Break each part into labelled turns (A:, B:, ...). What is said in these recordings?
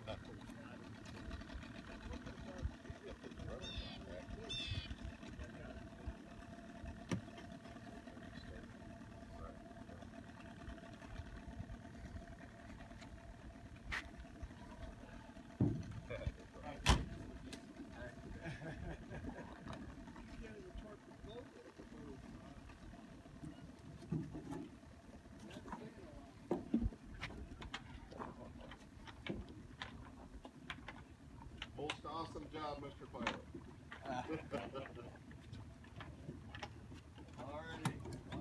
A: Most awesome job, Mr. Pilot.
B: Alrighty.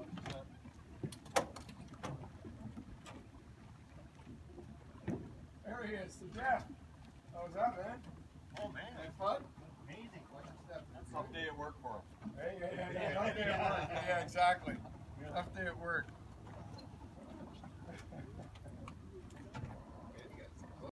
C: There he is, the Jeff. How was that, man?
B: Oh man,
C: Had fun?
B: amazing. Tough day at work for him.
C: Hey, tough day at work. Yeah, exactly. Tough day at work.